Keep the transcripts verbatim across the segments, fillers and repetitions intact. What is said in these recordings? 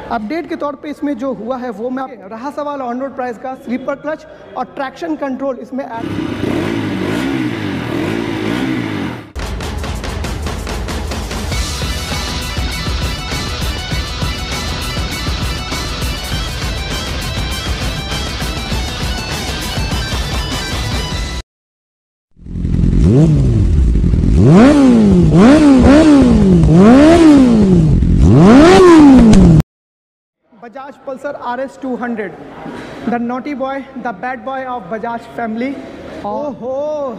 Update के तौर पे इसमें जो हुआ है वो मैं रहा सवाल ऑन रोड प्राइस का, स्लीपर क्लच और ट्रैक्शन कंट्रोल इसमें add. Bajaj Pulsar R S two hundred, the naughty boy, the bad boy of Bajaj family. ओहो,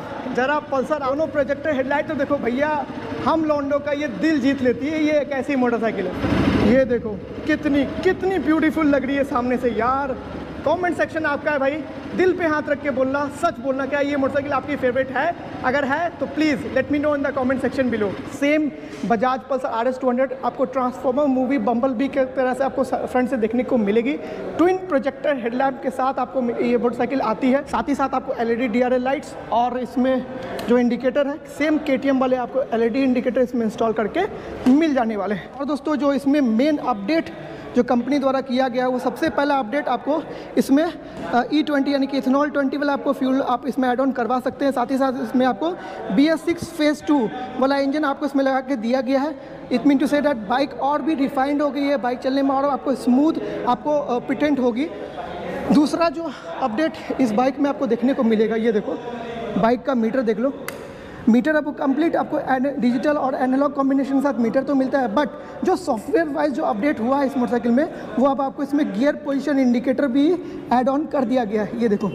जरा पल्सर दोनों प्रोजेक्टर हेडलाइट तो देखो भैया, हम लॉन्डो का ये दिल जीत लेती है। ये एक ऐसी मोटरसाइकिल है, ये देखो कितनी कितनी ब्यूटीफुल लग रही है सामने से यार। कमेंट सेक्शन आपका है भाई, दिल पे हाथ रख के बोलना, सच बोलना, क्या ये मोटरसाइकिल आपकी फेवरेट है? अगर है तो please let me know in the comment section below. Same Bajaj Pulsar R S two hundred आपको ट्रांसफॉर्मर मूवी बम्बल बी के तरह से आपको फ्रंट से देखने को मिलेगी। ट्विन प्रोजेक्टर हेडलैम्प के साथ आपको ये मोटरसाइकिल आती है। साथ ही साथ आपको L E D D R L lights और इसमें जो इंडिकेटर है सेम के टी एम वाले आपको एल ई डी इंडिकेटर इसमें इंस्टॉल करके मिल जाने वाले हैं। और दोस्तों जो इसमें मेन अपडेट जो कंपनी द्वारा किया गया वो सबसे पहला अपडेट आपको इसमें ई ट्वेंटी यानी कि इथेनॉल ट्वेंटी वाला आपको फ्यूल आप इसमें ऐड ऑन करवा सकते हैं। साथ ही साथ इसमें आपको B S six phase two वाला इंजन आपको इसमें लगा के दिया गया है। It mean to say that bike और भी रिफाइंड हो गई है, बाइक चलने में और आपको स्मूथ आपको पिटेंट होगी। दूसरा जो अपडेट इस बाइक में आपको देखने को मिलेगा, ये देखो बाइक का मीटर देख लो। मीटर आपको कंप्लीट आपको डिजिटल और एनालॉग कॉम्बिनेशन के साथ मीटर तो मिलता है, बट जो सॉफ्टवेयर वाइज जो अपडेट हुआ है इस मोटरसाइकिल में वो अब आप आपको इसमें गियर पोजीशन इंडिकेटर भी ऐड ऑन कर दिया गया है। ये देखो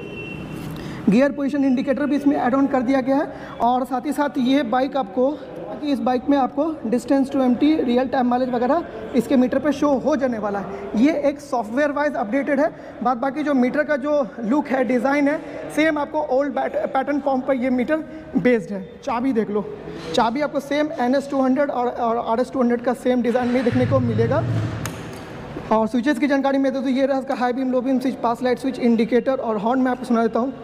गियर पोजीशन इंडिकेटर भी इसमें ऐड ऑन कर दिया गया है। और साथ ही साथ ये बाइक आपको कि इस बाइक में आपको distance to empty, real time mileage वगैरह इसके मीटर पे शो हो जाने वाला है। ये एक सॉफ्टवेयर वाइज अपडेटेड है। बाद बाकी जो मीटर का जो लुक है, डिज़ाइन है, सेम आपको ओल्ड पैटर्न फॉर्म पर ये मीटर बेस्ड है। चाबी देख लो, चाबी आपको same N S two hundred और आर एस टू हंड्रेड का सेम डिज़ाइन में देखने को मिलेगा। और स्विचेस की जानकारी में तो ये रहा इसका high beam, low beam switch, pass light switch, indicator और हॉर्न मैं आपको सुना देता हूँ।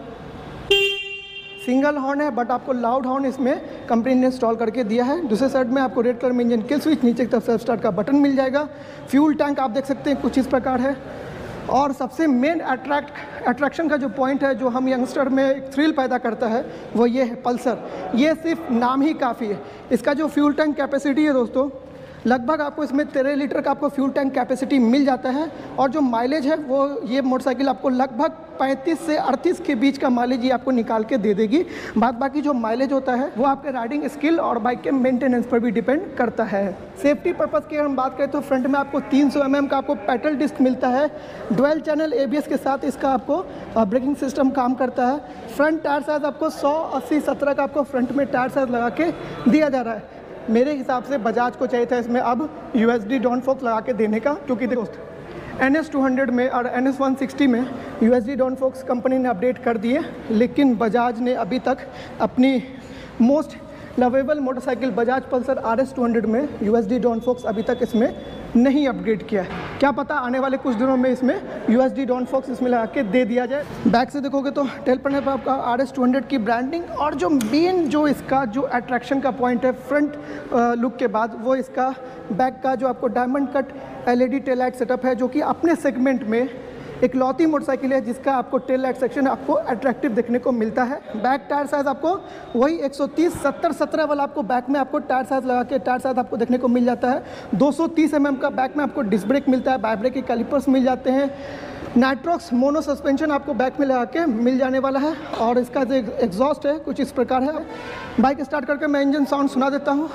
सिंगल हॉर्न है बट आपको लाउड हॉर्न इसमें कंपनी ने इंस्टॉल करके दिया है। दूसरे साइड में आपको रेड कलर में इंजन किल स्विच, नीचे की तरफ सेल्फ स्टार्ट का बटन मिल जाएगा। फ्यूल टैंक आप देख सकते हैं कुछ इस प्रकार है। और सबसे मेन अट्रैक्ट अट्रैक्शन का जो पॉइंट है, जो हम यंगस्टर में एक थ्रिल पैदा करता है, वो ये है पल्सर। ये सिर्फ नाम ही काफ़ी है। इसका जो फ्यूल टैंक कैपेसिटी है दोस्तों, लगभग आपको इसमें तेरह लीटर का आपको फ्यूल टैंक कैपेसिटी मिल जाता है। और जो माइलेज है वो ये मोटरसाइकिल आपको लगभग पैंतीस से अड़तीस के बीच का माइलेज ये आपको निकाल के दे देगी। बाद बाकी जो माइलेज होता है वो आपके राइडिंग स्किल और बाइक के मेंटेनेंस पर भी डिपेंड करता है। सेफ्टी पर्पज़ की हम बात करें तो फ्रंट में आपको तीन सौ एम एम का आपको पेडल डिस्क मिलता है। Dual channel A B S के साथ इसका आपको ब्रेकिंग सिस्टम काम करता है। फ्रंट टायर साइज आपको सौ अस्सी सत्रह का आपको फ्रंट में टायर साइज लगा के दिया जा रहा है। मेरे हिसाब से बजाज को चाहिए था इसमें अब U S D down forks लगा के देने का, क्योंकि दोस्त एन एस टू हंड्रेड में और एन एस वन सिक्सटी में U S D down forks company ने अपडेट कर दिए, लेकिन बजाज ने अभी तक अपनी most lovable motorcycle Bajaj Pulsar R S two hundred में U S D down forks अभी तक इसमें नहीं अपग्रेड किया है। क्या पता आने वाले कुछ दिनों में इसमें U S D down forks इसमें लगा के दे दिया जाए। बैक से देखोगे तो टेल पैनल पर आपका आर एस टू हंड्रेड की ब्रांडिंग और जो मेन जो इसका जो अट्रैक्शन का पॉइंट है फ्रंट लुक के बाद, वो इसका बैक का जो आपको diamond cut L E D tail light setup है, जो कि अपने सेगमेंट में एक लौती मोटरसाइकिल है जिसका आपको टेल लाइट सेक्शन आपको अट्रैक्टिव देखने को मिलता है। बैक टायर साइज आपको वही एक सौ तीस सत्तर सत्रह वाला आपको बैक में आपको टायर साइज लगा के टायर साइज आपको देखने को मिल जाता है। दो सौ तीस एम एम का बैक में आपको डिस्क ब्रेक मिलता है, बैक ब्रेक के कैलिपर्स मिल जाते हैं। नाइट्रॉक्स मोनो सस्पेंशन आपको बैक में लगा के मिल जाने वाला है। और इसका जो एग्जॉस्ट है कुछ इस प्रकार है। बाइक स्टार्ट करके मैं इंजन साउंड सुना देता हूँ।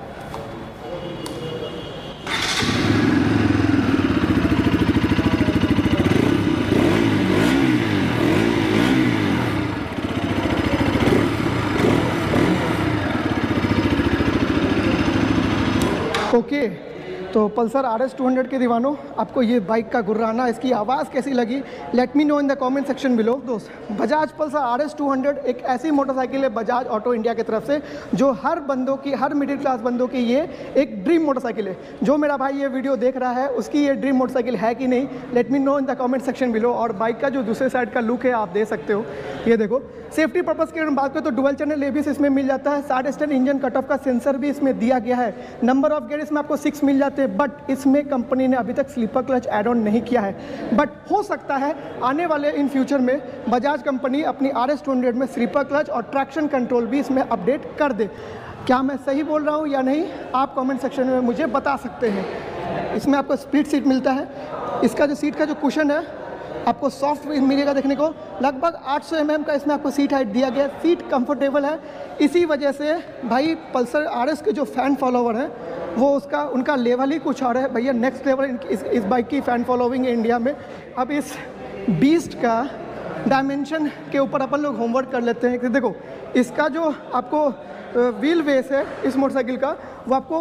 ओके okay, तो Pulsar R S two hundred के दीवानों, आपको ये बाइक का गुर्राना, इसकी आवाज़ कैसी लगी, let me know in the comment section below. दोस्त, Bajaj Pulsar R S two hundred एक ऐसी मोटरसाइकिल है बजाज ऑटो इंडिया की तरफ से जो हर बंदों की, हर मिडिल क्लास बंदों की ये एक ड्रीम मोटरसाइकिल है। जो मेरा भाई ये वीडियो देख रहा है उसकी ये ड्रीम मोटरसाइकिल है कि नहीं, let me know in the comment section below. और बाइक का जो दूसरे साइड का लुक है आप दे सकते हो। ये देखो, सेफ्टी पर्पज़ की अगर बात करें तो डुअल चैनल ए इसमें मिल जाता है। Side stand engine cut off का सेंसर भी इसमें दिया गया है। नंबर ऑफ गियर इसमें आपको सिक्स मिल जाते हैं। सकते हैं, बट इसमें कंपनी ने अभी तक स्लीपर क्लच ऐड ऑन नहीं किया है। बट हो सकता है आने वाले इन फ्यूचर में बजाज कंपनी अपनी आर एस टू हंड्रेड में स्लीपर क्लच और ट्रैक्शन कंट्रोल भी इसमें अपडेट कर दे। क्या मैं सही बोल रहा हूँ या नहीं, आप कमेंट सेक्शन में मुझे बता सकते हैं। इसमें आपको स्प्लिट सीट मिलता है। इसका जो सीट का जो कुशन है आपको सॉफ्ट मिलेगा देखने को। लगभग आठ सौ एम एम का इसमें आपको सीट हाइट दिया गया है। सीट कंफर्टेबल है। इसी वजह से भाई पल्सर आर एस के जो फ़ैन फॉलोवर हैं वो उसका उनका लेवल ही कुछ और है भैया, नेक्स्ट लेवल इस, इस बाइक की फ़ैन फॉलोइंग है इंडिया में। अब इस बीस्ट का डायमेंशन के ऊपर अपन लोग होमवर्क कर लेते हैं कि देखो इसका जो आपको व्हील बेस है इस मोटरसाइकिल का वो आपको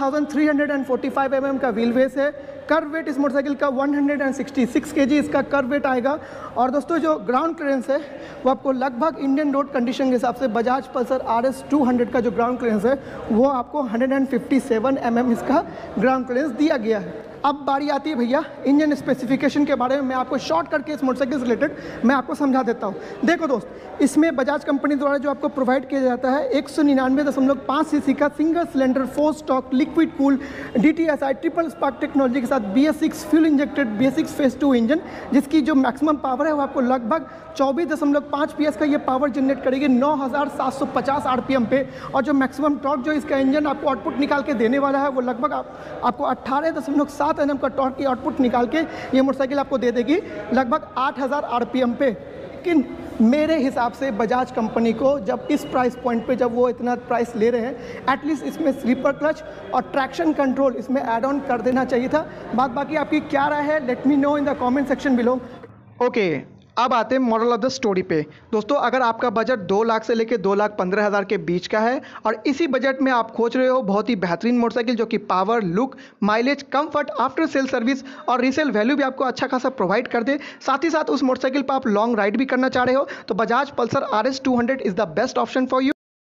तेरह सौ पैंतालीस एम एम का व्हील बेस है। कर्व वेट इस मोटरसाइकिल का एक सौ छियासठ केजी इसका कर्व वेट आएगा। और दोस्तों जो ग्राउंड क्लियरेंस है वो आपको लगभग इंडियन रोड कंडीशन के हिसाब से Bajaj Pulsar R S two hundred का जो ग्राउंड क्लियरेंस है वो आपको एक सौ सत्तावन एम एम इसका ग्राउंड क्लियरेंस दिया गया है। अब बारी आती है भैया इंजन स्पेसिफिकेशन के बारे में। मैं आपको शॉर्ट करके इस मोटरसाइकिल से रिलेटेड मैं आपको समझा देता हूँ। देखो दोस्त, इसमें बजाज कंपनी द्वारा जो आपको प्रोवाइड किया जाता है एक सौ निन्यानवे दशमलव पाँच सी सी का single cylinder four stroke liquid cool D T S I triple spark technology के साथ B S six fuel injected B S six phase two engine, जिसकी जो मैक्सिमम पावर है वो आपको लगभग चौबीस दशमलव पाँच पी एस का ये पावर जनरेट करेगी नौ हज़ार सात सौ पचास आर पी एम पे। और जो मैक्सिमम टॉर्क जो इसका इंजन आपको आउटपुट निकाल के देने वाला है वो लगभग आप, आपको अट्ठारह दशमलव सात एन एम का टॉर्क की आउटपुट निकाल के ये मोटरसाइकिल आपको दे देगी लगभग आठ हज़ार आर पी एम पे। लेकिन मेरे हिसाब से बजाज कंपनी को जब इस प्राइस पॉइंट पे जब वो इतना प्राइस ले रहे हैं एटलीस्ट इसमें स्लीपर क्लच और ट्रैक्शन कंट्रोल इसमें ऐड ऑन कर देना चाहिए था। बात बाकी आपकी क्या राय है, let me know in the comment section below. Okay, अब आते हैं मॉडल ऑफ द स्टोरी पे। दोस्तों अगर आपका बजट दो लाख से लेकर दो लाख पंद्रह हज़ार के बीच का है और इसी बजट में आप खोज रहे हो बहुत ही बेहतरीन मोटरसाइकिल जो कि power, look, mileage, comfort, after sale service और रीसेल वैल्यू भी आपको अच्छा खासा प्रोवाइड कर दे, साथ ही साथ उस मोटरसाइकिल पर आप लॉन्ग राइड भी करना चाह रहे हो, तो Bajaj Pulsar R S two hundred is the best option for you.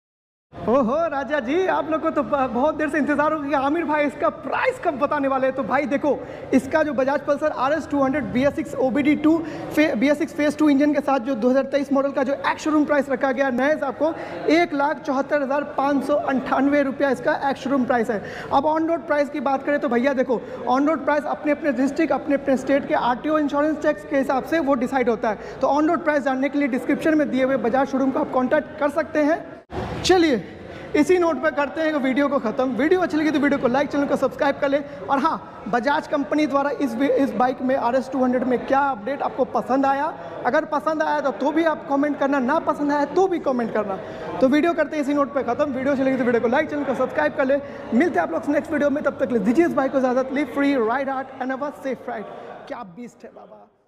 ओहो राजा जी, आप लोग को तो बहुत देर से इंतजार हो गया आमिर भाई इसका प्राइस कब बताने वाले हैं। तो भाई देखो इसका जो Bajaj Pulsar R S two hundred B S six O B D two B S six phase two engine के साथ जो दो हज़ार तेईस मॉडल का जो एक्स शोरूम प्राइस रखा गया नए से आपको एक लाख चौहत्तर हज़ार पाँच सौ अंठानवे रुपया इसका एक्स शोरूम प्राइस है। अब ऑन रोड प्राइस की बात करें तो भैया देखो ऑन रोड प्राइस अपने अपने डिस्ट्रिक्ट अपने अपने स्टेट के R T O insurance tax के हिसाब से वो डिसाइड होता है। तो ऑन रोड प्राइस जानने के लिए डिस्क्रिप्शन में दिए हुए बजाज शोरूम को आप कॉन्टैक्ट कर सकते हैं। चलिए इसी नोट पे करते हैं वीडियो को ख़त्म। वीडियो अच्छी लगी तो वीडियो को लाइक, चैनल को सब्सक्राइब कर ले। और हाँ, बजाज कंपनी द्वारा इस इस बाइक में आर एस टू हंड्रेड में क्या अपडेट आपको पसंद आया, अगर पसंद आया तो, तो भी आप कमेंट करना, ना पसंद आया तो भी कमेंट करना। तो वीडियो करते हैं इसी नोट पे ख़त्म। वीडियो अच्छी लगी तो वीडियो को लाइक, चैनल को सब्सक्राइब कर ले। मिलते हैं आप लोग नेक्स्ट वीडियो में, तब तक ले दीजिए इस बाइक को ज़्यादा। Live free, ride hard and a safe ride. क्या बीस्ट है बाबा।